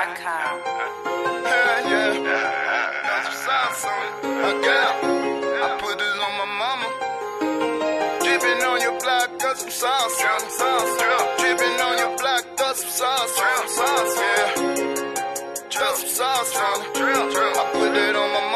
Beats.com. That's some sauce on it. I put this on my mama. Dripping on your block, got some sauce on it. Dripping on your block, got some sauce on it. Yeah. Drop some sauce on it. I put it on my mama.